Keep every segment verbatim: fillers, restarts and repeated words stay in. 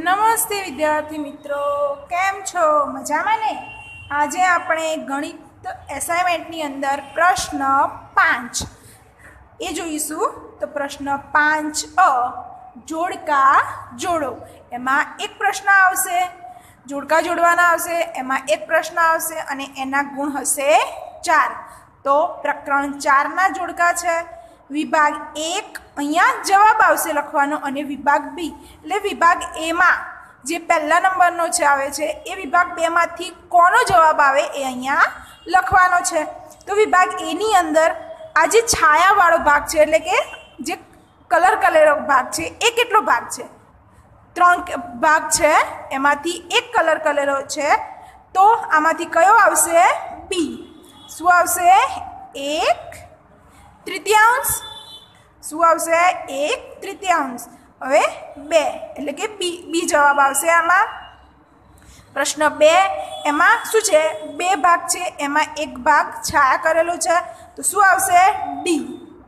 નમસ્તે વિદ્યાર્થી મિત્રો, કેમ છો? મજામાં ને? આજે આપણે ગણિત એસાઇનમેન્ટની અંદર પ્રશ્ન પાંચ એ જોઈશું. તો પ્રશ્ન પાંચ અ જોડકા જોડો. એમાં એક પ્રશ્ન આવશે, જોડકા જોડવાના આવશે, એમાં એક પ્રશ્ન આવશે અને એના ગુણ હશે ચાર. તો પ્રકરણ ચારના જોડકા છે. વિભાગ એક અહીંયા જવાબ આવશે લખવાનો અને વિભાગ બી એટલે વિભાગ એમાં જે પહેલા નંબરનો છે આવે છે એ વિભાગ બેમાંથી કોનો જવાબ આવે એ અહીંયા લખવાનો છે. તો વિભાગ એની અંદર આ જે છાયાવાળો ભાગ છે એટલે કે જે કલર કરેલો ભાગ છે એ કેટલો ભાગ છે? ત્રણ ભાગ છે, એમાંથી એક કલર કરેલો છે. તો આમાંથી કયો આવશે? બી. શું આવશે? એક તૃતીયાંશ. શું આવશે? એક તૃતીયાંશ. હવે બે એટલે કે બી બી જવાબ આવશે આમાં. પ્રશ્ન બે એમાં શું છે? બે ભાગ છે, એમાં એક ભાગ છાયા કરેલો છે. તો શું આવશે? ડી.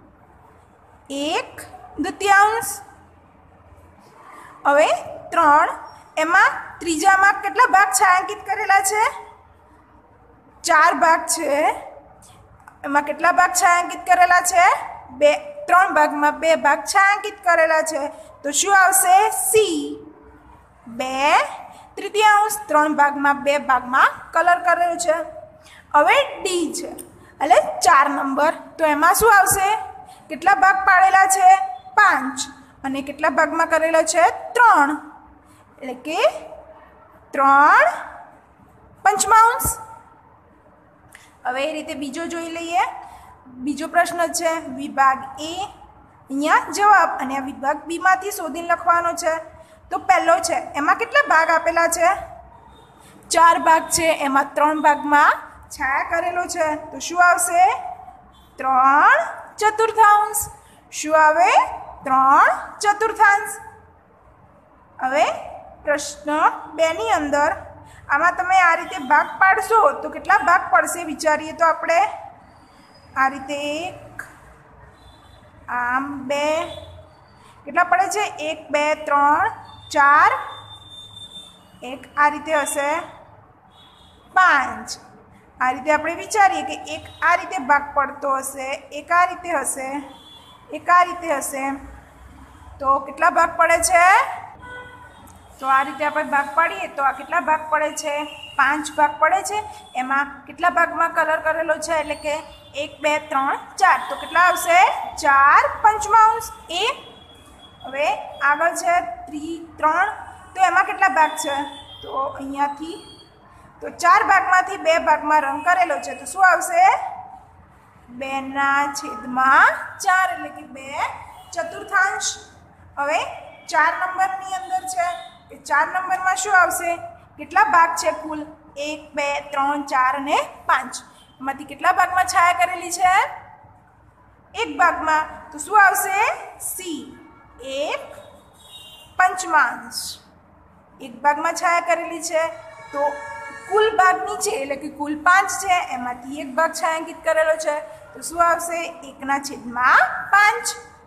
એક તૃતીયાંશ. હવે ત્રણ એમાં ત્રીજામાં કેટલા ભાગ છાયાંકિત કરેલા છે? ચાર ભાગ છે. એમાં કેટલા ભાગ છાયાંકિત કરેલા છે? બે. ત્રણ ભાગમાં બે ભાગ છાયાંકિત કરેલા છે. તો શું આવશે? સી. બે તૃતીયાંશ. ત્રણ ભાગમાં બે ભાગમાં કલર કરેલો છે. હવે ડી છે એટલે ચાર નંબર. તો એમાં શું આવશે? કેટલા ભાગ પાડેલા છે? પાંચ. અને કેટલા ભાગમાં કરેલા છે? ત્રણ. એટલે કે ત્રણ પંચમાંશ. હવે એ રીતે બીજો જોઈ લઈએ. બીજો પ્રશ્ન છે વિભાગ એ અહીંયા જવાબ અને આ વિભાગ બીમાંથી શોધીને લખવાનો છે. તો પહેલો છે એમાં કેટલા ભાગ આપેલા છે? ચાર ભાગ છે, એમાં ત્રણ ભાગમાં છાયા કરેલો છે. તો શું આવશે? ત્રણ ચતુર્થાંશ. શું આવે? ત્રણ ચતુર્થાંશ. હવે પ્રશ્ન બે ની અંદર આમાં તમે આ રીતે ભાગ પાડશો તો કેટલા ભાગ પડશે વિચારીએ તો આપણે. આ રીતે એક, આમ બે, કેટલા પડે છે? એક બે ત્રણ ચાર, એક આ રીતે હશે પાંચ. આ રીતે આપણે વિચારીએ કે એક આ રીતે ભાગ પડતો હશે, એક આ રીતે હશે, એક આ રીતે હશે. તો કેટલા ભાગ પડે છે? તો આ રીતે આપણે ભાગ પાડીએ તો આ કેટલા ભાગ પડે છે? પાંચ ભાગ પડે છે. એમાં કેટલા ભાગમાં કલર કરેલો છે? એટલે કે એક બે ત્રણ ચાર. તો કેટલા આવશે? ચાર પંચમાંશ. એ હવે આગળ છે ત્રી ત્રણ. તો એમાં કેટલા ભાગ છે? તો અહીંયાથી તો ચાર ભાગમાંથી બે ભાગમાં રંગ કરેલો છે. તો શું આવશે? બે ના છેદમાં ચાર એટલે કે બે ચતુર્થાંશ. હવે ચાર નંબરની અંદર છે એ ચાર નંબરમાં શું આવશે? કેટલા ભાગ છે કુલ? એક બે ત્રણ ચાર અને પાંચ. એમાંથી કેટલા ભાગમાં છાયા કરેલી છે? એક ભાગમાં. તો શું આવશે? સી. એક પંચમાંશ. એક ભાગમાં છાયા કરેલી છે. તો કુલ ભાગની છે એટલે કે કુલ પાંચ છે, એમાંથી એક ભાગ છાયાંકિત કરેલો છે. તો શું આવશે? એકના છેદમાં પાંચ.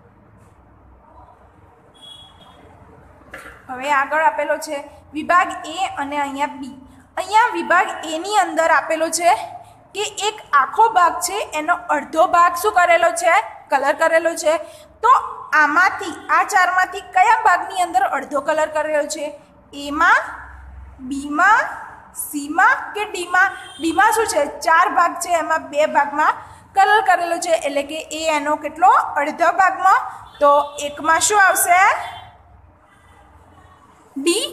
હવે આગળ આપેલો છે વિભાગ એ અને અહીંયા બી. અહીંયા વિભાગ એ ની અંદર આપેલો છે કે એક આખો ભાગ છે એનો અડધો ભાગ શું કરેલો છે? કલર કરેલો છે. તો આમાંથી આ ચારમાંથી કયા ભાગની અંદર અડધો કલર કરેલો છે? એમાં, બીમાં, સીમાં કે ડીમાં? ડીમાં શું છે? ચાર ભાગ છે, એમાં બે ભાગમાં કલર કરેલો છે એટલે કે એ એનો કેટલો? અડધો ભાગમાં. તો એકમાં શું આવશે? ડી.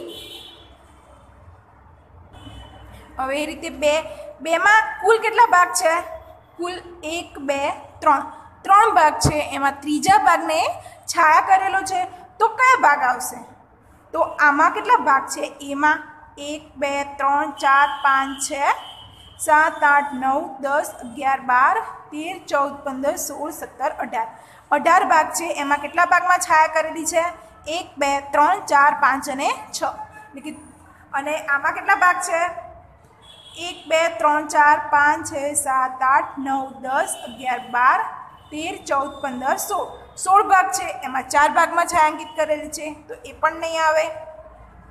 હવે એ રીતે બે બેમાં કુલ કેટલા ભાગ છે? કુલ એક બે ત્રણ ત્રણ ભાગ છે, એમાં ત્રીજા ભાગને છાયા કરેલો છે. તો કયા ભાગ આવશે? તો આમાં કેટલા ભાગ છે? એમાં એક બે ત્રણ ચાર પાંચ છે, સાત આઠ નવ દસ અગિયાર બાર તેર ચૌદ પંદર સોળ સત્તર અઢાર. અઢાર ભાગ છે, એમાં કેટલા ભાગમાં છાયા કરેલી છે? એક બે ત્રણ ચાર પાંચ અને છ. અને આમાં કેટલા ભાગ છે? એક બે ત્રણ ચાર પાંચ છ સાત આઠ નવ દસ અગિયાર બાર તેર ચૌદ પંદર સોળ. સોળ ભાગ છે, એમાં ચાર ભાગમાં છાયાંકિત કરેલી છે. તો એ પણ નહીં આવે.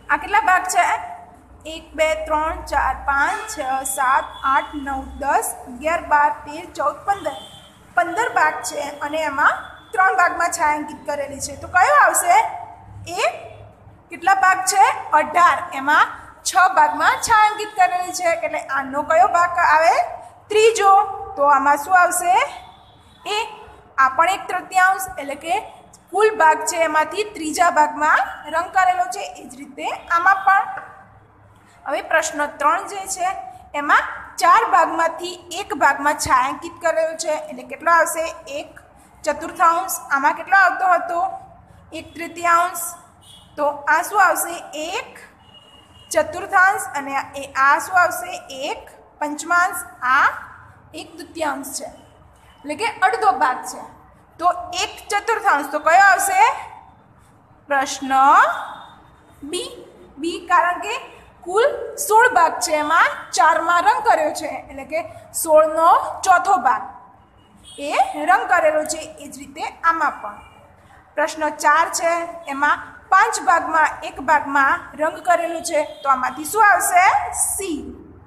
આ કેટલા ભાગ છે? એક બે ત્રણ ચાર પાંચ છ સાત આઠ નવ દસ અગિયાર બાર તેર ચૌદ પંદર પંદર ભાગ છે અને એમાં ત્રણ ભાગમાં છાयांकित કરેલી છે. તો કયો આવશે? એ કેટલા ભાગ છે? અઢાર. એમાં છ ભાગમાં છાयांकित કરેલી છે એટલે આનો કયો ભાગ આવે? ત્રીજો. તો આમાં શું આવશે? એ આ પણ એક તૃતીયાંશ એટલે કે કુલ ભાગ છે એમાંથી ત્રીજા ભાગમાં રંગ કરેલો છે. એ જ રીતે આમાં પણ. હવે પ્રશ્ન ત્રણ જે છે એમાં ચાર ભાગમાંથી એક ભાગમાં છાयांकित કરેલો છે એટલે કેટલો આવશે? એક ચતુર્થાંશ. આમાં કેટલો આવતો હતો? એક તૃતીયાંશ. તો આ શું આવશે? એક ચતુર્થાંશ અને આ શું આવશે? એક પંચમાંશ. આ એક તૃતીયાંશ છે એટલે કે અડધો ભાગ છે. તો એક ચતુર્થાંશ તો કયો આવશે? પ્રશ્ન બી. બી કારણ કે કુલ સોળ ભાગ છે એમાં ચારમાં રંગ કર્યો છે એટલે કે સોળનો ચોથો ભાગ એ રંગ કરેલો છે. એ જ રીતે આમાં પણ પ્રશ્ન ચાર છે એમાં પાંચ ભાગમાં એક ભાગમાં રંગ કરેલું છે. તો આમાંથી શું આવશે? સી.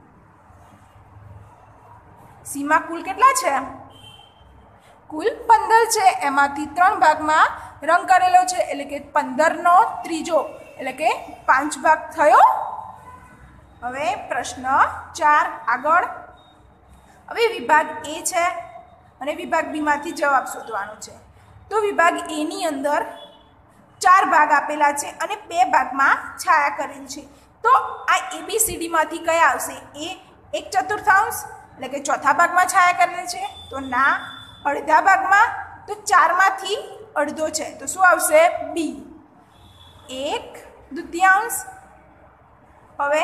સીમાં કુલ કેટલા છે? કુલ પંદર છે. એમાંથી ત્રણ ભાગમાં રંગ કરેલો છે એટલે કે પંદરનો ત્રીજો એટલે કે પાંચ ભાગ થયો. હવે પ્રશ્ન ચાર આગળ. હવે વિભાગ એ છે અને વિભાગ બીમાંથી જવાબ શોધવાનો છે. તો વિભાગ એની અંદર ચાર ભાગ આપેલા છે અને બે ભાગમાં છાયા કરેલ છે. તો આ એબીસીડીમાંથી કયા આવશે? એ એક ચતુર્થાંશ એટલે કે ચોથા ભાગમાં છાયા કરેલ છે. તો ના. અડધા ભાગમાં? તો ચારમાંથી અડધો છે તો શું આવશે? બી. એક દ્વિતીયાંશ. હવે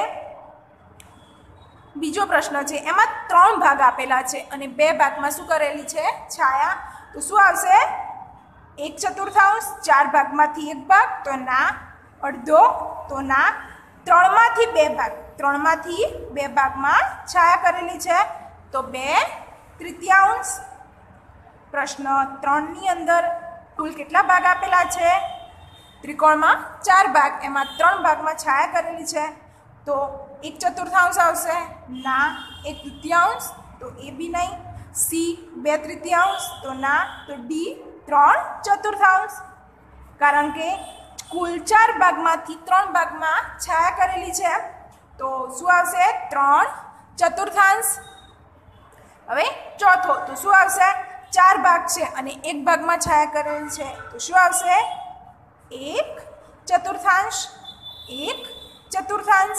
બીજો પ્રશ્ન છે એમાં ત્રણ ભાગ આપેલા છે અને બે ભાગમાં શું કરેલી છે? છાયા. તો શું આવશે? એક ચતુર્થાંશ. ચાર ભાગમાંથી એક ભાગ? તો ના. અડધો? તો ના. ત્રણમાંથી બે ભાગ? ત્રણમાંથી બે ભાગમાં છાયા કરેલી છે તો બે તૃતીયાંશ. પ્રશ્ન ત્રણની અંદર કુલ કેટલા ભાગ આપેલા છે? ત્રિકોણમાં ચાર ભાગ એમાં ત્રણ ભાગમાં છાયા કરેલી છે તો એક ચતુર્થાંશ આવશે? ના. એક તૃતીયાંશ? તો એ બી નહીં. સી બે તૃતીયાંશ? તો ના. તો ડી ત્રણ ચતુર્થાંશ. કારણ કે કુલ ચાર ભાગમાંથી ત્રણ ભાગમાં છાયા કરેલી છે તો શું આવશે? ત્રણ ચતુર્થાંશ. હવે ચોથો તો શું આવશે? ચાર ભાગ છે અને એક ભાગમાં છાયા કરેલી છે તો શું આવશે? એક ચતુર્થાંશ. એક ચતુર્થાંશ.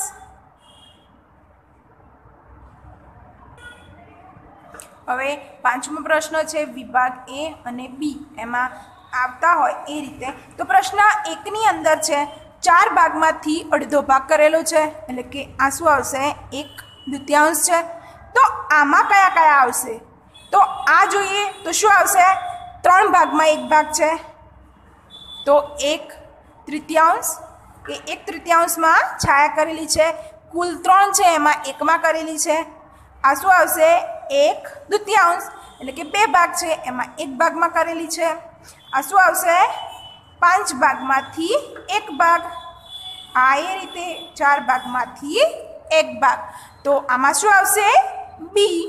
હવે પાંચમો પ્રશ્ન છે વિભાગ એ અને બી એમાં આવતા હોય એ રીતે. તો પ્રશ્ન એકની અંદર છે ચાર ભાગમાંથી અડધો ભાગ કરેલો છે એટલે કે આ શું આવશે? એક દ્વિતીયાંશ છે. તો આમાં કયા કયા આવશે? તો આ જોઈએ તો શું આવશે? ત્રણ ભાગમાં એક ભાગ છે તો એક તૃતીયાંશ કે એક તૃતીયાંશમાં છાયા કરેલી છે. કુલ ત્રણ છે એમાં એકમાં કરેલી છે. આ શું આવશે? એક દ્વિતીયાંશ એટલે કે બે ભાગ છે એમાં એક ભાગમાં કરેલી છે. આ શું આવશે? પાંચ ભાગમાંથી એક ભાગ. આ એ રીતે ચાર ભાગમાંથી એક ભાગ. તો આમાં શું આવશે? બી.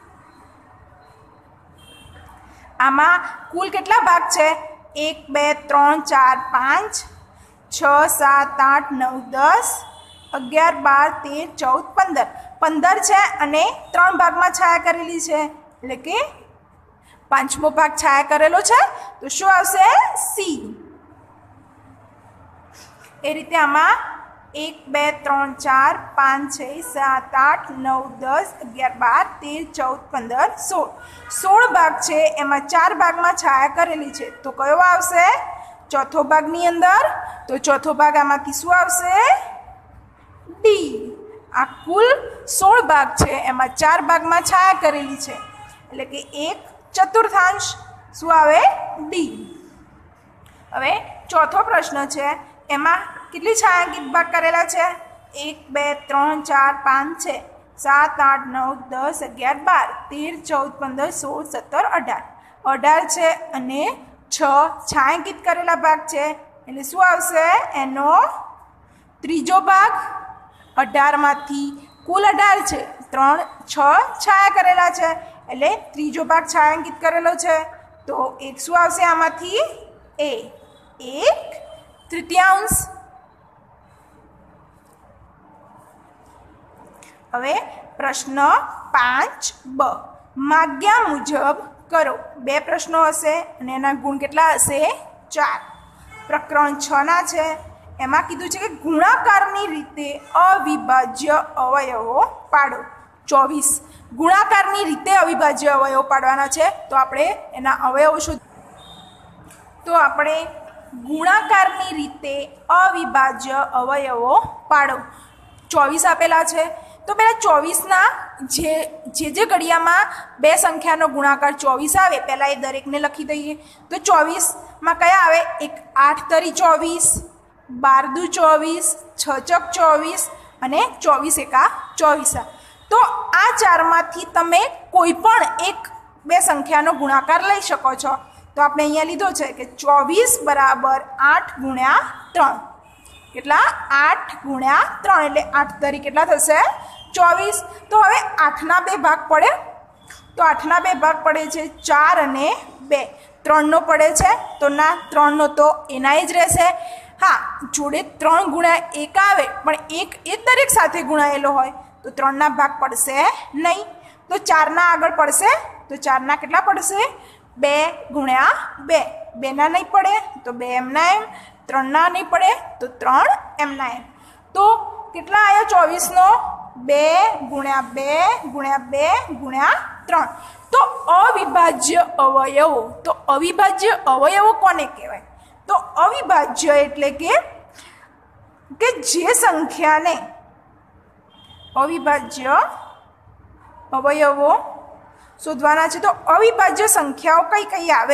આમાં કુલ કેટલા ભાગ છે? એક બે ત્રણ ચાર પાંચ છ સાત આઠ નવ દસ અગિયાર બાર તેર ચૌદ પંદર પંદર છે અને ત્રણ ભાગમાં છાયા કરેલી છે એટલે કે પાંચમો ભાગ છાયા કરેલો છે તો શું આવશે? સી. એ રીતે આમાં એક બે ત્રણ ચાર પાંચ છ સાત આઠ નવ દસ અગિયાર બાર તેર ચૌદ પંદર સોળ સોળ ભાગ છે એમાં ચાર ભાગમાં છાયા કરેલી છે તો કયો આવશે? ચોથો ભાગની અંદર. તો ચોથો ભાગ આમાંથી શું આવશે? ડી. આ કુલ સોળ ભાગ છે એમાં ચાર ભાગમાં છાયા કરેલી છે એટલે કે એક ચતુર્થાંશ. શું આવે? ડી. હવે ચોથો પ્રશ્ન છે એમાં કેટલી છાयांकित ભાગ કરેલા છે? એક બે ત્રણ ચાર પાંચ છ સાત આઠ નવ દસ અગિયાર બાર તેર ચૌદ પંદર સોળ સત્તર અઢાર અઢાર છે અને છ છાयांकित કરેલા ભાગ છે એટલે શું આવશે? એનો ત્રીજો ભાગ અઢારમાંથી કુલ અઢાર છે, ત્રણ છ છાયા કરેલા છે એટલે ત્રીજો ભાગ છાયાંકિત કરેલો છે. તો એક શું આવશે આમાંથી? એ એક તૃતીયાંશ. હવે પ્રશ્ન પાંચ બ માગ્યા મુજબ કરો. બે પ્રશ્નો હશે અને એના ગુણ કેટલા હશે? ચાર. પ્રકરણ છ ના છે. એમાં કીધું છે કે ગુણાકારની રીતે અવિભાજ્ય અવયવો પાડો. ચોવીસ ગુણાકારની રીતે અવિભાજ્ય અવયવો પાડવાના છે. તો આપણે એના અવયવો શોધ તો આપણે ગુણાકારની રીતે અવિભાજ્ય અવયવો પાડો. ચોવીસ આપેલા છે. તો પહેલાં ચોવીસના જે જે જે ઘડિયામાં બે સંખ્યાનો ગુણાકાર ચોવીસ આવે પહેલાં એ દરેકને લખી દઈએ. તો ચોવીસમાં કયા આવે? એક આઠ તરી ચોવીસ, બાર દુ ચોવીસ, છ ચોક ચોવીસ અને ચોવીસ એકા ચોવીસ. તો આ ચારમાંથી તમે કોઈ પણ એક બે સંખ્યાનો ગુણાકાર લઈ શકો છો. તો આપણે અહીંયા લીધો છે કે ચોવીસ બરાબર આઠ ગુણ્યા ત્રણ. કેટલા? આઠ ગુણ્યા ત્રણ એટલે આઠ તરી કેટલા થશે? ચોવીસ. તો હવે આઠના બે ભાગ પડે. તો આઠના બે ભાગ પડે છે ચાર અને બે. ત્રણનો પડે છે તો ના, ત્રણનો તો એના જ રહેશે. હા, જોડે ત્રણ ગુણ્યા એક આવે પણ એક એ દરેક સાથે ગુણાયેલો હોય તો ત્રણના ભાગ પડશે નહીં. તો ચારના આગળ પડશે. તો ચારના કેટલા પડશે? બે ગુણ્યા બે. બેના નહીં પડે તો બે એમના એમ. ત્રણના નહીં પડે તો ત્રણ એમના એમ. તો કેટલા આવ્યા ચોવીસનો? બે ગુણ્યા બે ગુણ્યા બે ગુણ્યા ત્રણ. તો અવિભાજ્ય અવયવો. તો અવિભાજ્ય અવયવો કોને કહેવાય? તો અવિભાજ્ય એટલે કે કે જે સંખ્યાને અવિભાજ્ય અવયવો શોધવાના છે. તો અવિભાજ્ય સંખ્યાઓ કઈ કઈ આવે?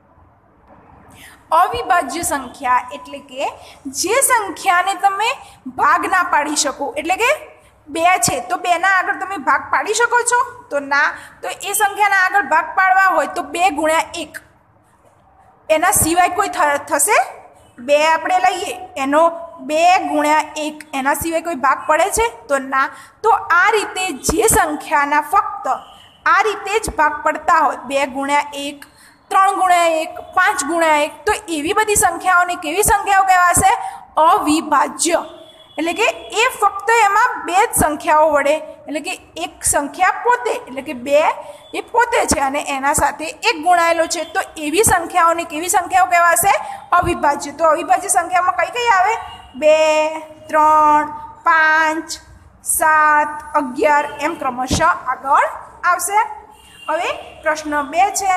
અવિભાજ્ય સંખ્યા એટલે કે જે સંખ્યાને તમે ભાગ ના પાડી શકો. એટલે કે બે છે તો બેના આગળ તમે ભાગ પાડી શકો છો? તો ના. તો એ સંખ્યાના આગળ ભાગ પાડવા હોય તો બે ગુણ્યા એક. એના સિવાય કોઈ થશે? બે આપણે લઈએ એનો બે ગુણ્યા એક એના સિવાય કોઈ ભાગ પડે છે? તો ના. તો આ રીતે જે સંખ્યાના ફક્ત આ રીતે જ ભાગ પડતા હોય બે ગુણ્યા એક, ત્રણ ગુણ્યા એક, પાંચ ગુણ્યા એક, તો એવી બધી સંખ્યાઓને કેવી સંખ્યાઓ કહેવાશે? અવિભાજ્ય. એટલે કે એ ફક્ત એમાં બે જ સંખ્યાઓ વડે એટલે કે એક સંખ્યા પોતે એટલે કે બે એ પોતે છે અને એના સાથે એક ગુણાયેલો છે. તો એવી સંખ્યાઓને કેવી સંખ્યાઓ કહેવાશે? અવિભાજ્ય. તો અવિભાજ્ય સંખ્યામાં કઈ કઈ આવે? બે, ત્રણ, પાંચ, સાત, અગિયાર એમ ક્રમશઃ આગળ આવશે. હવે પ્રશ્ન બે છે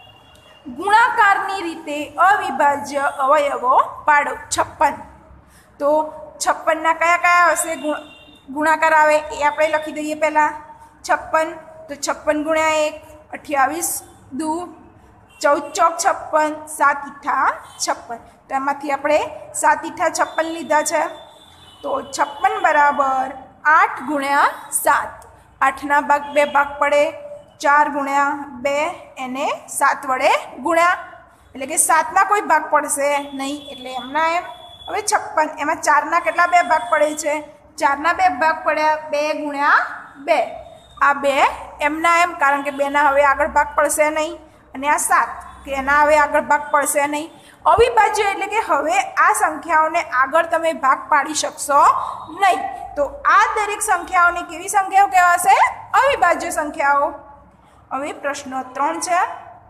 ગુણાકારની રીતે અવિભાજ્ય અવયવો પાડો. છપ્પન. તો છપ્પનના કયા કયા હશે ગુણાકાર આવે એ આપણે લખી દઈએ પહેલાં. છપ્પન તો છપ્પન ગુણ્યા એક અઠ્યાવીસ દુ ચૌદ ચોક છપ્પન, સાત ઈઠા છપ્પન. તો એમાંથી આપણે સાત ઈઠા છપ્પન લીધા છે. તો છપ્પન બરાબર આઠ ગુણ્યા સાત. આઠના ભાગ બે ભાગ પડે. ચાર ગુણ્યા બે એને સાત વડે ગુણ્યા એટલે કે સાતના કોઈ ભાગ પડશે નહીં એટલે એમના એમ. હવે છપ્પન એમાં ચારના કેટલા બે ભાગ પડે છે? ચારના બે ભાગ પડ્યા બે ગુણ્યા બે. આ બે એમના એમ કારણ કે બેના હવે આગળ ભાગ પડશે નહીં. અને આ સાત કે એના હવે આગળ ભાગ પડશે નહીં. અવિભાજ્ય એટલે કે હવે આ સંખ્યાઓને આગળ તમે ભાગ પાડી શકશો નહીં. તો આ દરેક સંખ્યાઓને કેવી સંખ્યાઓ કહેવાશે? અવિભાજ્ય સંખ્યાઓ. હવે પ્રશ્ન ત્રણ છે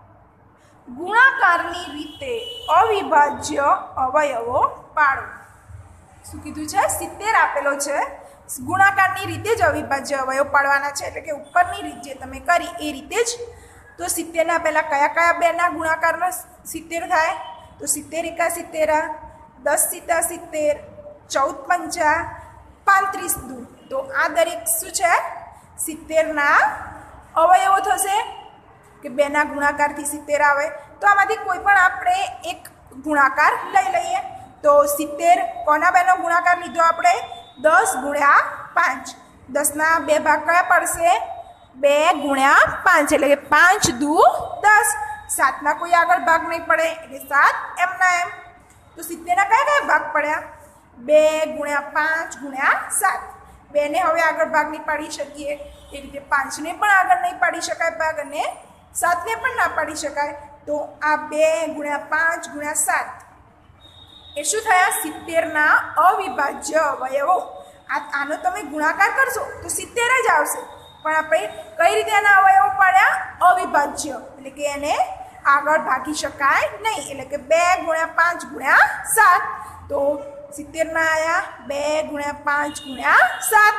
ગુણાકારની રીતે અવિભાજ્ય અવયવો પાડો. શું કીધું છે? સિત્તેર આપેલો છે. ગુણાકારની રીતે જ અવિભાજ્ય અવયવ પાડવાના છે એટલે કે ઉપરની રીત જે તમે કરી એ રીતે જ. તો સિત્તેરના પહેલાં કયા કયા બેના ગુણાકારમાં સિત્તેર થાય? તો સિત્તેર એકા સિત્તેર, દસ સીતા સિત્તેર, ચૌદ પંચા પાંત્રીસ દુ. તો આ દરેક શું છે? સિત્તેરના અવયવો થશે કે બેના ગુણાકારથી સિત્તેર આવે. તો આમાંથી કોઈ પણ આપણે એક ગુણાકાર લઈ લઈએ. તો સિત્તેર કોના બેનો ગુણાકાર લીધો આપણે? દસ ગુણ્યા પાંચ. દસના બે ભાગ કયા પડશે? બે ગુણ્યા પાંચ એટલે કે પાંચ દુ દસ. સાતના કોઈ આગળ ભાગ નહીં પડે એટલે સાત એમના એમ. તો સિત્તેરના કયા કયા ભાગ પડ્યા? બે ગુણ્યા પાંચ ગુણ્યા સાત. બેને હવે આગળ ભાગ નહીં પાડી શકીએ એ રીતે પાંચને પણ આગળ નહીં પાડી શકાય ભાગ અને સાતને પણ ના પાડી શકાય. તો આ બે ગુણ્યા પાંચ ગુણ્યા સાત એ શું થયા? સિત્તેરના અવિભાજ્ય અવયવો. આ આનો તમે ગુણાકાર કરશો તો સિત્તેર જ આવશે, પણ આપણે કઈ રીતે આના અવયવો પાડ્યા? અવિભાજ્ય, એટલે કે એને આગળ ભાગી શકાય નહીં. એટલે કે બે ગુણ્યા પાંચ ગુણ્યા સાત. તો સિત્તેરના આયા બે ગુણ્યા પાંચ ગુણ્યા સાત.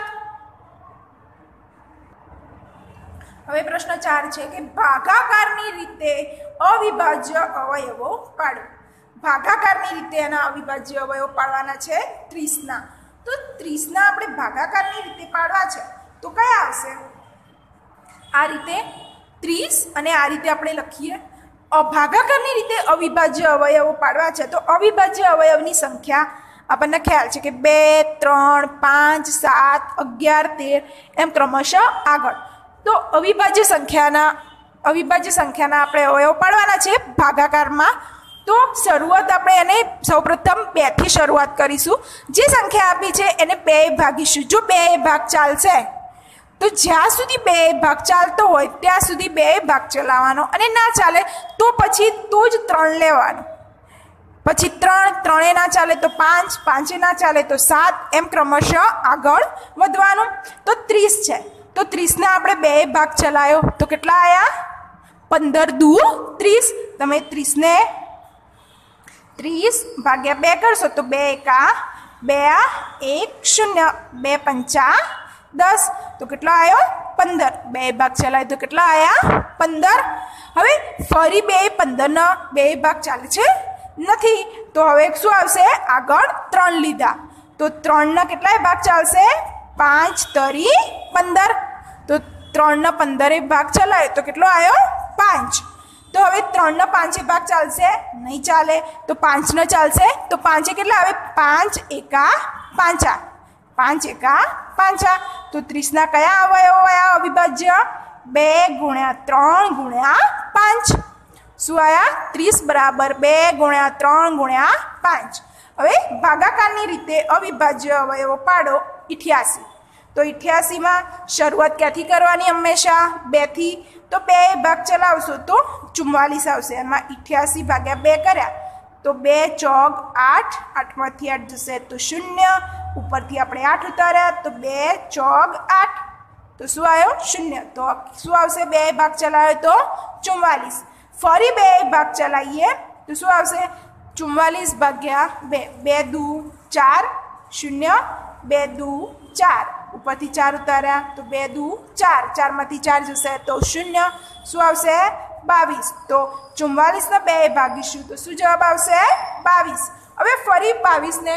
હવે પ્રશ્ન ચાર છે કે ભાગાકારની રીતે અવિભાજ્ય અવયવો પાડો. ભાગાકારની રીતે એના અવિભાજ્ય અવયવો પાડવાના છે ત્રીસના. તો ત્રીસના આપણે ભાગાકારની રીતે પાડવા છે તો કયા આવશે? આ રીતે ત્રીસ અને આ રીતે આપણે લખીએ. ભાગાકારની રીતે અવિભાજ્ય અવયવો પાડવા છે તો અવિભાજ્ય અવયવની સંખ્યા આપણને ખ્યાલ છે કે બે, ત્રણ, પાંચ, સાત, અગિયાર, તેર એમ ક્રમશઃ આગળ. તો અવિભાજ્ય સંખ્યાના અવિભાજ્ય સંખ્યાના આપણે અવયવો પાડવાના છે ભાગાકારમાં. તો શરૂઆત આપણે એને સૌપ્રથમ બે થી શરૂઆત કરીશું. જે સંખ્યા આપી છે એને બે ભાગીશું. જો બે ભાગ ચાલશે તો જ્યાં સુધી બે ભાગ ચાલતો હોય ત્યાં સુધી બે ભાગ ચલાવવાનો, અને ના ચાલે તો પછી તો જ ત્રણ લેવાનો. પછી ત્રણ, ત્રણે ના ચાલે તો પાંચ, પાંચે ના ચાલે તો સાત, એમ ક્રમશઃ આગળ વધવાનું. તો ત્રીસ છે તો ત્રીસને આપણે બે ભાગ ચલાવ્યો તો કેટલા આવ્યા? પંદર દુ ત્રીસ. તમે ત્રીસને ત્રીસ ભાગ્યા બે કરશો તો બે એકા બે, એક શૂન્ય, બે પંચા દસ. તો કેટલો આવ્યો? પંદર. બે ભાગ ચલાવે તો કેટલા આવ્યા? પંદર. હવે ફરી બે પંદરનો બે ભાગ ચાલે છે નથી, તો હવે શું આવશે? આગળ ત્રણ લીધા તો ત્રણના કેટલાય ભાગ ચાલશે? પાંચ તરી પંદર. તો ત્રણના પંદરે ભાગ ચલાવે તો કેટલો આવ્યો? પાંચ. તો હવે ત્રણનો પાંચે ભાગ ચાલશે? નહીં ચાલે. તો પાંચનો ચાલશે તો પાંચે કેટલા આવે? પાંચ એકા પાંચા, પાંચ એકા પાંચા. તો ત્રીસના કયા અવયવો આવ્યા અવિભાજ્ય? બે ગુણ્યા ત્રણ ગુણ્યા પાંચ. શું આવ્યા? ત્રીસ બરાબર બે ગુણ્યા ત્રણ ગુણ્યા પાંચ. હવે ભાગાકારની રીતે અવિભાજ્ય અવયવો પાડો અઠ્યાસી. તો અઠ્યાસીમાં શરૂઆત ક્યાંથી કરવાની? હંમેશા બેથી. તો બે ભાગ ચલાવશો તો ચુમ્માલીસ આવશે. એમાં અઠ્યાસી ભાગ્યા બે કર્યા તો બે ચોક આઠ, આઠમાંથી આઠ જશે તો શૂન્ય. ઉપરથી આપણે આઠ ઉતાર્યા તો બે ચોક આઠ, તો શું આવ્યો? શૂન્ય. તો શું આવશે? બે ભાગ ચલાવે તો ચુમ્માલીસ. ફરી બે ભાગ ચલાવીએ તો શું આવશે? ચુમ્માલીસ ભાગ્યા બે, બે દુ ચાર, શૂન્ય, બે દુ ચાર. ઉપરથી ચાર ઉતાર્યા તો બે દુ ચાર, ચારમાંથી ચાર જશે તો શૂન્ય. શું આવશે? બાવીસ. તો ચુમ્માલીસના બે ભાગીશું તો શું જવાબ આવશે? બાવીસ. હવે ફરી બાવીસને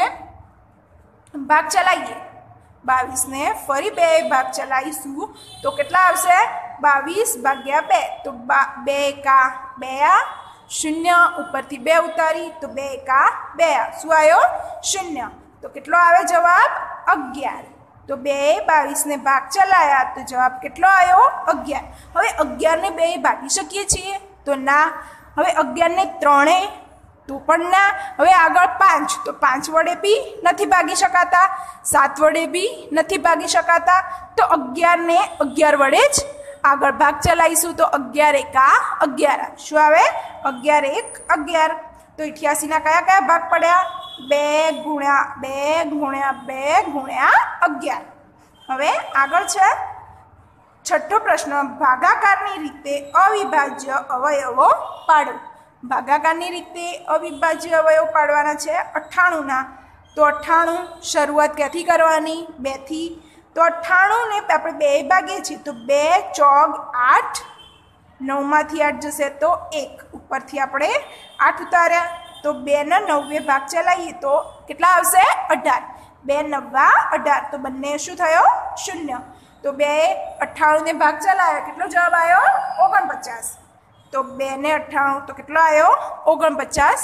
ભાગ ચલાવીએ. બાવીસને ફરી બે ભાગ ચલાવીશું તો કેટલા આવશે? બાવીસ ભાગ્યા બે. તો બે એકા બે, શૂન્ય. ઉપરથી બે ઉતારી તો બે એકા બે. શું આવ્યો? શૂન્ય. તો કેટલો આવે જવાબ? અગિયાર. તો બે બાવીસને ભાગ ચલાવ્યા તો જવાબ કેટલો આવ્યો? અગિયાર. હવે અગિયારને બે ભાગી શકીએ છીએ? તો ના. હવે અગિયારને ત્રણે તો પણ ના. હવે આગળ પાંચ, તો પાંચ વડે બી નથી ભાગી શકાતા, સાત વડે બી નથી ભાગી શકાતા. તો અગિયારને અગિયાર વડે જ આગળ ભાગ ચલાવીશું તો અગિયાર એકા અગિયાર. શું આવે? અગિયાર એક અગિયાર. તો અઠ્યાસીના કયા કયા ભાગ પડ્યા? બે ગુણ્યા બે ગુણ્યા બે ગુણ્યા અગિયાર. હવે આગળ છે છઠ્ઠો પ્રશ્ન. ભાગાકારની રીતે અવિભાજ્ય અવયવો પાડો. ભાગાકારની રીતે અવિભાજ્ય અવયવો પાડવાના છે અઠ્ઠાણુંના. તો અઠ્ઠાણું શરૂઆત ક્યાંથી કરવાની? બેથી. તો અઠ્ઠાણુંને આપણે બે ભાગીએ છીએ તો બે ચોક આઠ, નવમાંથી આઠ જશે તો એક. ઉપરથી આપણે આઠ ઉતાર્યા તો બેના નવે ભાગ ચલાવીએ તો કેટલા આવશે? અઢાર. બે નવ્વા અઢાર. તો બંને શું થયો? શૂન્ય. તો બે અઠ્ઠાણુંને ભાગ ચલાવ્યો કેટલો જવાબ આવ્યો? ઓગણપચાસ. તો બે ને અઠ્ઠાણું તો કેટલો આવ્યો? ઓગણપચાસ.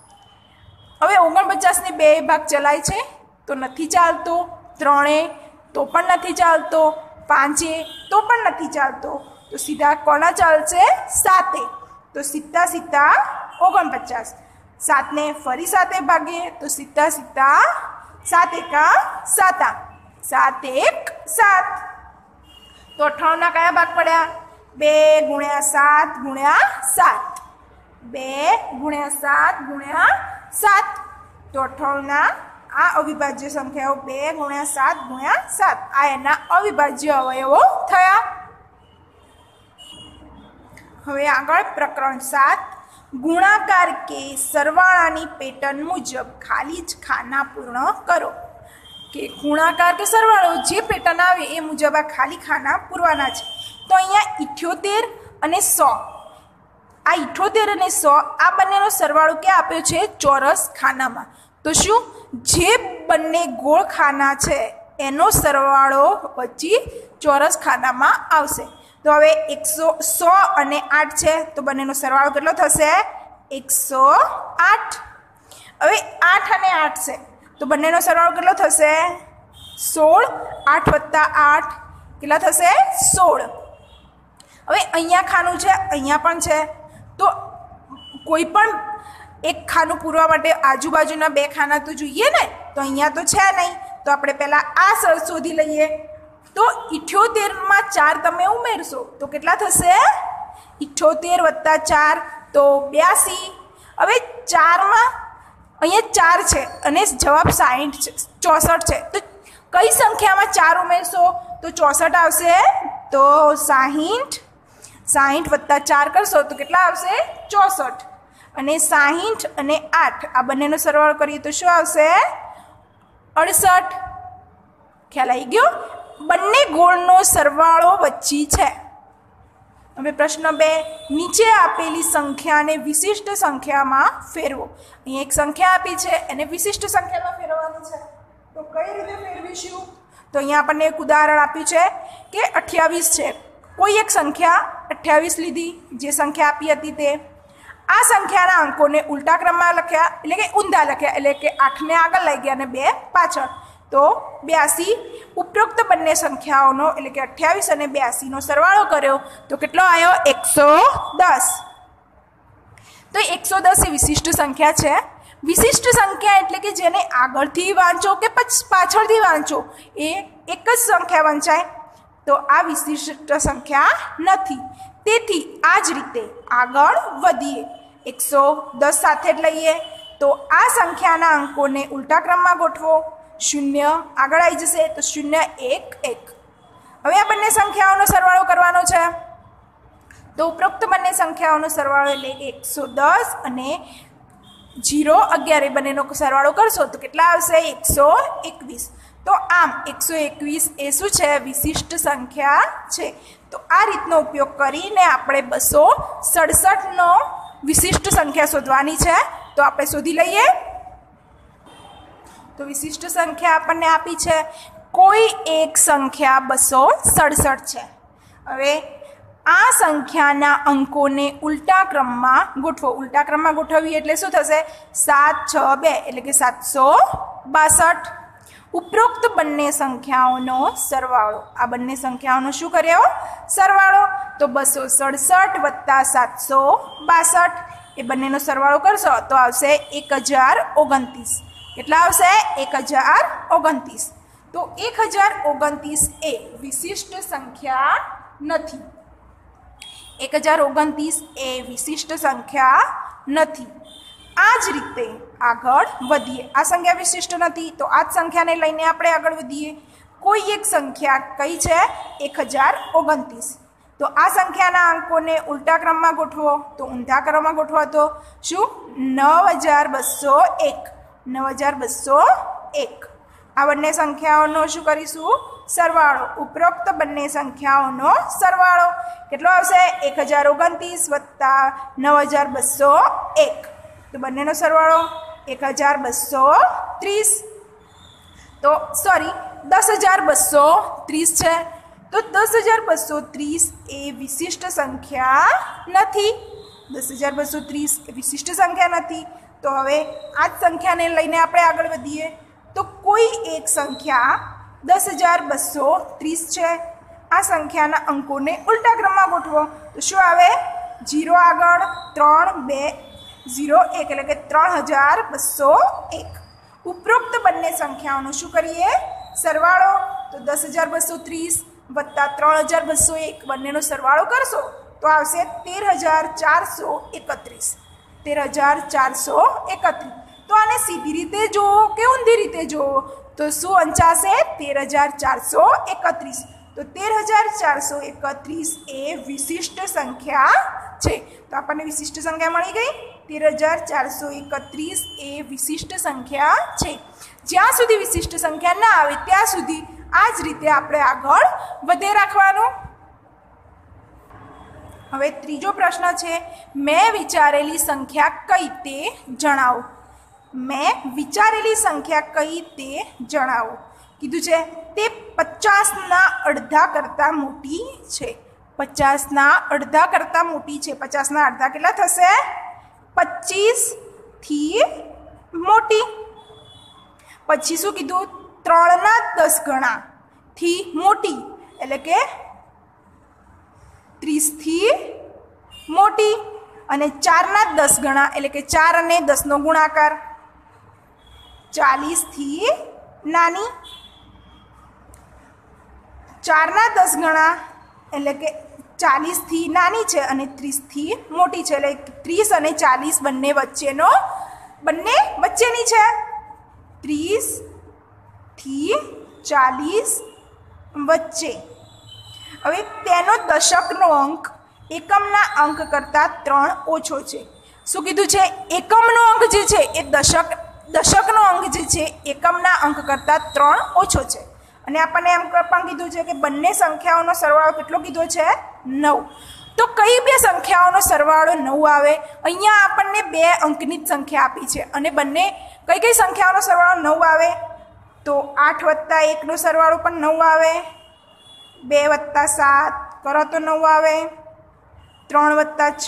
હવે ઓગણપચાસને બે ભાગ ચલાય છે તો નથી ચાલતો. ત્રણે તો પણ નથી ચાલતો. પાંચે તો પણ નથી ચાલતો. તો સીધા કોના ચાલશે? સાતે. તો સીધા સીધા ઓગણપચાસ. સાતને ફરી સાતે ભાગીએ તો સીધા સીધા सात एका साता सात एक सात। तो अठाणु कया भाग पड्या बे गुण्या सात गुण्या सात बे गुण्या सात गुण्या सात। तो अठाणु आ अविभाज्य संख्याओ बे गुण्या सात गुण्या सात आ एना अविभाज्य अवयवो थया। हवे आगळ प्रकरण सात गुणाकार के सरवाळानी पेटर्न मुजब खाली ज खाना पूर्ण करो। के गुणाकार के सरवाळो जे पेटर्न आवे ए मुजब आ खाली खाना पूरवाना छे। तो अहींया इठ्योतेर अने सौ आ इठ्योतेर अने सौ आ बंनेनो सरवाळो क्या आप्यो छे चौरस खानामां। तो शुं जे बंने गोळ खाना छे एनो सरवाळो वच्चे चौरस खानामां आवशे। तो हवे एक सौ सौ अने आठ छे तो बंनेनो सरवाळो केटलो थशे एक सौ आठ। हवे आठ अने आठ छे तो बंनेनो सरवाळो केटलो थशे सोळ। आठ वत्ता आठ केटला थशे सोळ। हवे अहींया खानु छे अहींया पण छे तो कोई पण एक खानु पूरवा माटे आजुबाजुना बे खाना तो जोईए ने। तो अहींया तो छे नहीं तो आपणे पहेला आ सर शोधी लईए। तो इठ्योतेर में चार तमे उमेरशो तो केटला थशे इठ्योतेर वत्ता चार तो ब्यासी। हवे चार में अहींया चार छे अने जवाब साठ छे चौसठ छे तो कई संख्या में चार उमेरशो तो चौसठ आवशे। तो साठ साठ वत्ता चार करशो तो केटला आवशे चौसठ अने साठ अने आठ आ बंनेनो सरवाळो करीए तो शुं आवशे अड़सठ। ख्याल आई गयो। बंने गोळनो सरवाळो वच्ची छे। हवे प्रश्न बे नीचे आपेली संख्या ने विशिष्ट संख्या में फेरवो। अहीं एक संख्या आपी छे एने विशिष्ट संख्या में फेरवવાની છે तो कई रीते फेरवीशुं। तो अहीं आपणे एक उदाहरण आप्युं छे के अठावीस छे कोई एक संख्या अठावीस लीधी जे संख्या आपी हती ते आ संख्याना अंकोने उल्टा क्रम में लख्या एटले के ऊंधा लख्या एटले के आठ ने आगळ लई गया अने बे पाछळ। तो ब्यासी उपरोक्त बंने संख्याओं एटले के अठावीस और ब्यासी नो सरवाळो कर्यो तो केटलो आयो एक सौ दस। तो एक सौ दस ए विशिष्ट संख्या है। विशिष्ट संख्या एटले के जेने आगळथी वांचो के पाछळथी वांचो ए एक ज संख्या वंचाय तो आ विशिष्ट संख्या नथी। तेथी आज रीते आगळ वधीए एक सौ दस साथे ज लईए तो आ संख्याना अंकोने उल्टा क्रम में गोठवो। शून्य आगळ आई जशे तो शून्य एक एक। हवे आ बंने संख्याओनो सरवाळो करवानो छे तो उपरोक्त बंने संख्याओनो सरवाळो एटले एक सौ दस अने जीरो अगियार बंनेनो सरवाळो करशो तो केटला आवशे एक सौ एकवीस। तो आम एक सौ एकवीस ए शुं छे विशिष्ट संख्या छे। तो आ रीतनो उपयोग करीने आपणे बसो सड़सठ नो विशिष्ट संख्या शोधवानी छे। तो आपणे शोधी लईए। तो विशिष्ट संख्या आपने आपी छे कोई एक संख्या बसो सड़सठ है। हवे आ संख्याना अंकोने उल्टा क्रम में गोठवो। उल्टा क्रम में गोठवीए एटले शुं थशे सात छ बे एटले के सात सौ बासठ। उपरोक्त बंने संख्याओनो सरवाळो आ बंने संख्याओनो शुं कर्यो सरवाळो। तो बसो सड़सठ वत्ता सात सौ बासठ ए बंनेनो सरवाळो करशो तो आवशे एक हज़ार ओगणतीस। કેટલા આવશે एक हज़ार ओगणतीस। तो एक हज़ार ओगणतीस ए विशिष्ट संख्या नहीं। एक हज़ार ओगणतीस ए विशिष्ट संख्या नहीं। आज रीते आगळ वधीए। आ संख्या विशिष्ट नहीं तो आज संख्या ने लईने आपणे आगळ वधीए। कोई एक संख्या कई है एक हज़ार ओगणतीस तो आ संख्याना अंकोने उल्टा क्रम में गोठवो तो ऊंधा क्रम में गोठवा तो शुं नव हज़ार बसो एक नव हज़ार बसो एक। आ बंने संख्याओनो शुं करीशुं सरवाळो। उपरोक्त बंने संख्याओनो सरवाळो केटलो आवशे एक हज़ार ओगणतीस वत्ता नव हज़ार बसो एक। तो बंनेनो सरवाळो एक हज़ार बसो त्रीस। तो सॉरी दस हज़ार बसो त्रीस है। तो दस हज़ार बसो त्रीस ए विशिष्ट संख्या नहीं। दस हज़ार बसो त्रीस विशिष्ट संख्या नहीं। तो हवे आज संख्या ने लईने आपणे आगळ वधीए। तो कोई एक संख्या दस हज़ार बसो त्रीस है। आ संख्याना अंकोने उल्टा क्रम में गोठवो तो शुं आवे जीरो आगळ त्रण बे जीरो एक एटले के त्रण हज़ार बसो एक। ઉપરોક્ત બંને સંખ્યાઓનો શું કરીએ? સરવાળો. તો દસ હજાર બસો ત્રીસ વત્તા ત્રણ હજાર બસો એક બંનેનો સરવાળો કરશો તો આવશે તેર હજાર ચારસો એકત્રીસ. તેર હજાર ચારસો એકત્રીસ. તો આને સીધી રીતે જુઓ કે ઊંધી રીતે જુઓ તો શું અંચાશે? તેર હજાર ચારસો એકત્રીસ. તો તેર હજાર ચારસો એકત્રીસ એ વિશિષ્ટ સંખ્યા છે. તો આપણને વિશિષ્ટ સંખ્યા મળી ગઈ. તેર હજાર ચારસો એકત્રીસ એ વિશિષ્ટ સંખ્યા છે. જ્યાં સુધી વિશિષ્ટ સંખ્યા ના આવે ત્યાં સુધી આ જ રીતે આપણે આગળ વધે રાખવાનું. હવે ત્રીજો પ્રશ્ન છે, મેં વિચારેલી સંખ્યા કઈ તે જણાવો. મેં વિચારેલી સંખ્યા કઈ તે જણાવો કીધું છે. તે પચાસના અડધા કરતાં મોટી છે. પચાસના અડધા કરતાં મોટી છે. પચાસના અડધા કેટલા થશે? પચીસથી મોટી. પછી શું કીધું? ત્રણના દસ ગણાથી મોટી એટલે કે ત્રીસથી મોટી. અને ચારના દસ ગણા એટલે કે ચાર અને દસનો ગુણાકાર ચાલીસથી નાની. ચારના દસ ગણા એટલે કે ચાલીસથી નાની છે અને ત્રીસથી મોટી છે. એટલે ત્રીસ અને ચાલીસ બંને વચ્ચેનો બંને વચ્ચેની છે. ત્રીસથી ચાલીસ વચ્ચે. હવે તેનો દશકનો અંક એકમના અંક કરતાં ત્રણ ઓછો છે. શું કીધું છે? એકમનો અંક જે છે એ દશક દશકનો અંક જે છે એકમના અંક કરતાં ત્રણ ઓછો છે. અને આપણને એમ પણ કીધું છે કે બંને સંખ્યાઓનો સરવાળો કેટલો કીધો છે? નવ. તો કઈ બે સંખ્યાઓનો સરવાળો નવ આવે? અહીંયા આપણને બે અંકની જ સંખ્યા આપી છે અને બંને કઈ કઈ સંખ્યાઓનો સરવાળો નવ આવે? તો આઠ વત્તા એકનો સરવાળો પણ નવ આવે. બે વત્તા સાત કરો તો નવ આવે. ત્રણ વત્તા છ,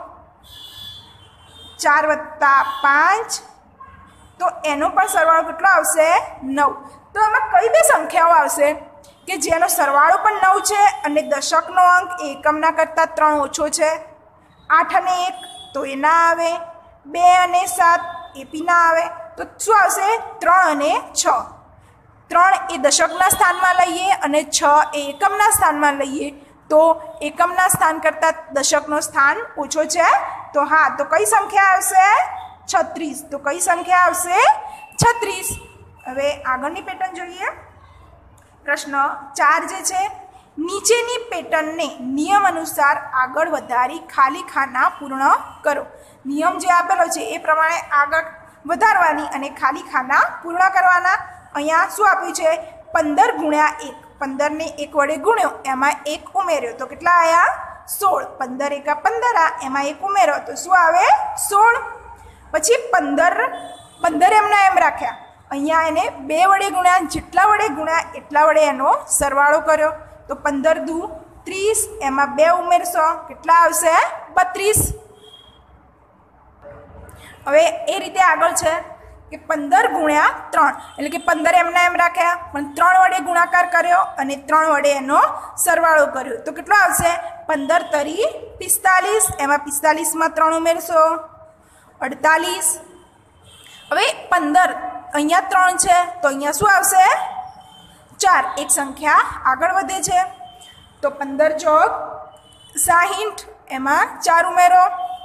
ચાર વત્તા પાંચ તો એનો પણ સરવાળો કેટલો આવશે? નવ. તો એમાં કઈ બે સંખ્યાઓ આવશે કે જેનો સરવાળો પણ નવ છે અને દશકનો અંક એકમના કરતાં ત્રણ ઓછો છે? આઠ અને એક તો એ ના આવે. બે અને સાત એ બી ના આવે. તો શું આવશે? ત્રણ અને છ. ત્રણ એ દશકના સ્થાનમાં લઈએ અને છ એ એકમના સ્થાનમાં લઈએ તો એકમના સ્થાન કરતાં દશકનો સ્થાન ઓછો છે. તો હા, તો કઈ સંખ્યા આવશે? છત્રીસ. તો કઈ સંખ્યા આવશે? છત્રીસ. હવે આગળની પેટર્ન જોઈએ. પ્રશ્ન ચાર જે છે, નીચેની પેટર્નને નિયમ અનુસાર આગળ વધારી ખાલી ખાના પૂર્ણ કરો. નિયમ જે આપેલો છે એ પ્રમાણે આગળ વધારવાની અને ખાલી ખાના પૂર્ણ કરવાના. અહીંયા શું આપ્યું છે? પંદર ગુણ્યા એક. પંદરને એક વડે ગુણ્યો એમાં એક ઉમેર્યો તો કેટલા આવ્યા? સોળ. પંદર એકા પંદર આ એમાં એક ઉમેરો તો શું આવે? સોળ. પછી પંદર પંદર એમના એમ રાખ્યા. અહીંયા એને બે વડે ગુણ્યા. જેટલા વડે ગુણ્યા એટલા વડે એનો સરવાળો કર્યો તો પંદર દુ ત્રીસ. એમાં બે ઉમેરશો કેટલા આવશે? બત્રીસ. હવે એ રીતે આગળ છે કે પંદર ગુણ્યા ત્રણ એટલે કે પંદર એમના એમ રાખ્યા પણ ત્રણ વડે ગુણાકાર કર્યો અને ત્રણ વડે એનો સરવાળો કર્યો તો કેટલો આવશે? પંદર તરી પિસ્તાલીસ. એમાં પિસ્તાલીસમાં ત્રણ ઉમેરશો અડતાલીસ. હવે પંદર અહીંયા ત્રણ છે તો અહીંયા શું આવશે? ચાર. એક સંખ્યા આગળ વધે છે તો પંદર ચોક સાહીઠ. એમાં ચાર ઉમેરો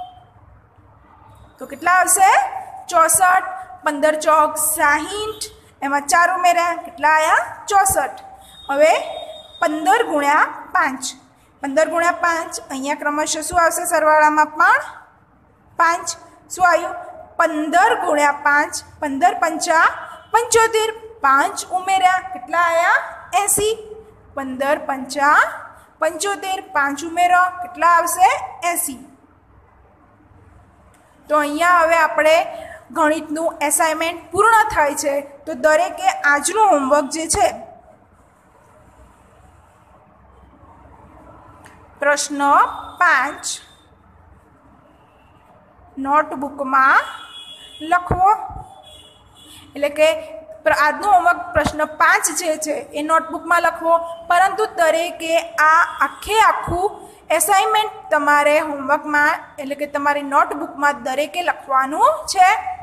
તો કેટલા આવશે? ચોસઠ. પંદર ચોક સાહીઠ. એમાં ચાર ઉમેર્યા કેટલા આવ્યા? ચોસઠ. હવે પંદર ગુણ્યા પાંચ. પંદર ગુણ્યા પાંચ અહીંયા ક્રમશઃ શું આવશે? સરવાળામાં પણ પાંચ. શું આવ્યું? પંદર ગુણ્યા પાંચ. પંદર પંચા પંચોતેર. પાંચ ઉમેર્યા કેટલા આવ્યા? એંસી. પંદર પંચા પંચોતેર. પાંચ ઉમેરો કેટલા આવશે? એંસી. તો અહીંયા હવે આપણે ગણિતનું એસાઇનમેન્ટ પૂર્ણ થાય છે. તો દરેકે આજનું હોમવર્ક જે છે પ્રશ્ન પાંચ નોટબુકમાં લખવો. એટલે કે આજનું હોમવર્ક પ્રશ્ન પાંચ જે છે એ નોટબુકમાં લખવો. પરંતુ દરેકે આ આખે આખું એસાઇનમેન્ટ તમારે હોમવર્કમાં એટલે કે તમારી નોટબુકમાં દરેકે લખવાનું છે.